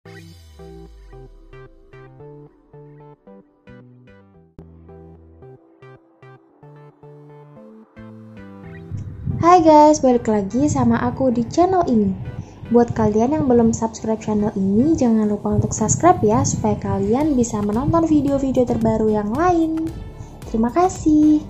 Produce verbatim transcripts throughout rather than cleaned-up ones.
Hai guys, balik lagi sama aku di channel ini. Buat kalian yang belum subscribe channel ini, jangan lupa untuk subscribe ya, supaya kalian bisa menonton video-video terbaru yang lain. Terima kasih.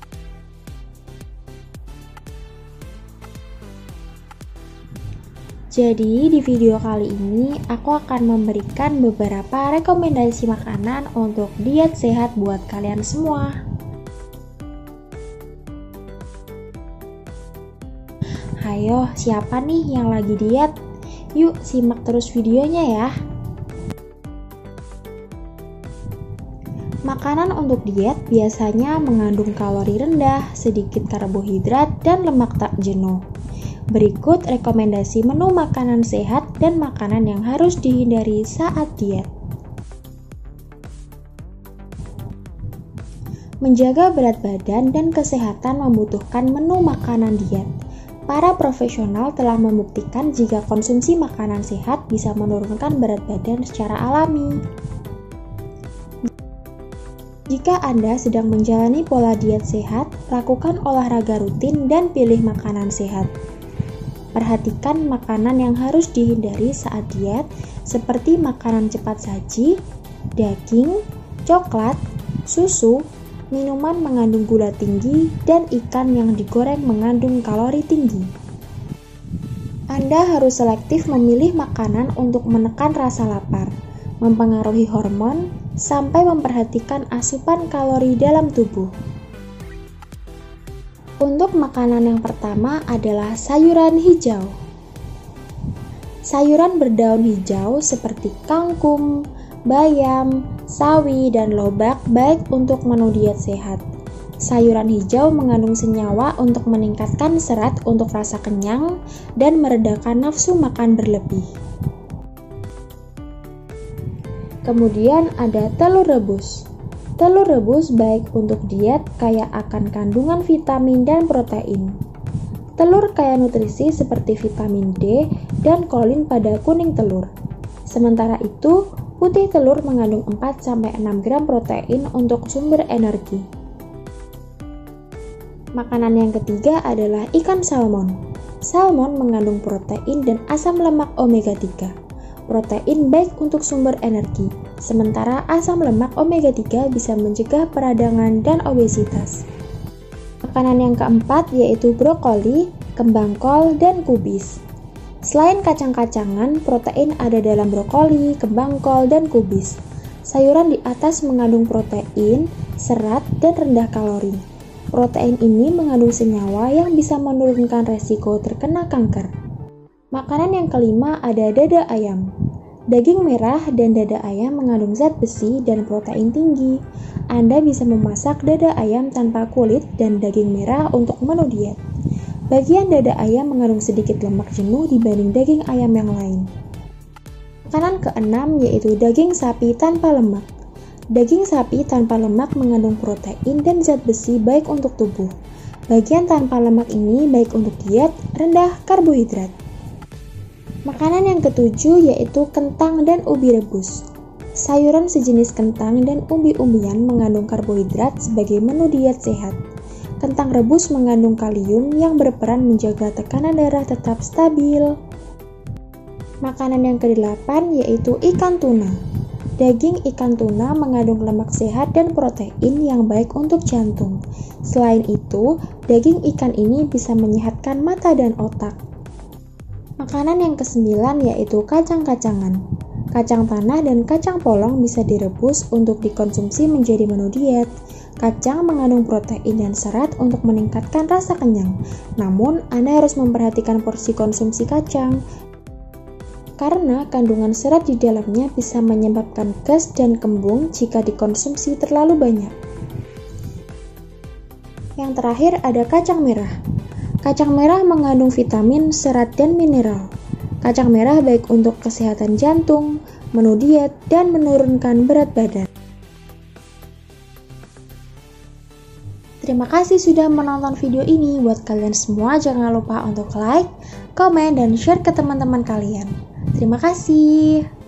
Jadi di video kali ini, aku akan memberikan beberapa rekomendasi makanan untuk diet sehat buat kalian semua. Ayo, siapa nih yang lagi diet? Yuk, simak terus videonya ya. Makanan untuk diet biasanya mengandung kalori rendah, sedikit karbohidrat, dan lemak tak jenuh. Berikut rekomendasi menu makanan sehat dan makanan yang harus dihindari saat diet. Menjaga berat badan dan kesehatan membutuhkan menu makanan diet. Para profesional telah membuktikan jika konsumsi makanan sehat bisa menurunkan berat badan secara alami. Jika Anda sedang menjalani pola diet sehat, lakukan olahraga rutin dan pilih makanan sehat. Perhatikan makanan yang harus dihindari saat diet, seperti makanan cepat saji, daging, coklat, susu, minuman mengandung gula tinggi, dan ikan yang digoreng mengandung kalori tinggi. Anda harus selektif memilih makanan untuk menekan rasa lapar, mempengaruhi hormon, sampai memperhatikan asupan kalori dalam tubuh. Untuk makanan yang pertama adalah sayuran hijau. Sayuran berdaun hijau seperti kangkung, bayam, sawi, dan lobak baik untuk menu diet sehat. Sayuran hijau mengandung senyawa untuk meningkatkan serat untuk rasa kenyang dan meredakan nafsu makan berlebih. Kemudian ada telur rebus. Telur rebus baik untuk diet kaya akan kandungan vitamin dan protein. Telur kaya nutrisi seperti vitamin D dan kolin pada kuning telur. Sementara itu, putih telur mengandung empat sampai enam gram protein untuk sumber energi. Makanan yang ketiga adalah ikan salmon. Salmon mengandung protein dan asam lemak omega tiga. Protein baik untuk sumber energi, sementara asam lemak omega tiga bisa mencegah peradangan dan obesitas. Makanan yang keempat yaitu brokoli, kembang kol, dan kubis. Selain kacang-kacangan, protein ada dalam brokoli, kembang kol, dan kubis. Sayuran di atas mengandung protein, serat, dan rendah kalori. Protein ini mengandung senyawa yang bisa menurunkan resiko terkena kanker. Makanan yang kelima ada dada ayam. Daging merah dan dada ayam mengandung zat besi dan protein tinggi. Anda bisa memasak dada ayam tanpa kulit dan daging merah untuk menu diet. Bagian dada ayam mengandung sedikit lemak jenuh dibanding daging ayam yang lain. Makanan keenam yaitu daging sapi tanpa lemak. Daging sapi tanpa lemak mengandung protein dan zat besi baik untuk tubuh. Bagian tanpa lemak ini baik untuk diet, rendah karbohidrat. Makanan yang ketujuh yaitu kentang dan ubi rebus. Sayuran sejenis kentang dan umbi-umbian mengandung karbohidrat sebagai menu diet sehat. Kentang rebus mengandung kalium yang berperan menjaga tekanan darah tetap stabil. Makanan yang kedelapan yaitu ikan tuna. Daging ikan tuna mengandung lemak sehat dan protein yang baik untuk jantung. Selain itu, daging ikan ini bisa menyehatkan mata dan otak. Makanan yang kesembilan yaitu kacang-kacangan. Kacang tanah dan kacang polong bisa direbus untuk dikonsumsi menjadi menu diet. Kacang mengandung protein dan serat untuk meningkatkan rasa kenyang. Namun, Anda harus memperhatikan porsi konsumsi kacang, karena kandungan serat di dalamnya bisa menyebabkan gas dan kembung jika dikonsumsi terlalu banyak. Yang terakhir ada kacang merah. Kacang merah mengandung vitamin, serat, dan mineral. Kacang merah baik untuk kesehatan jantung, menu diet, dan menurunkan berat badan. Terima kasih sudah menonton video ini. Buat kalian semua, jangan lupa untuk like, komen, dan share ke teman-teman kalian. Terima kasih.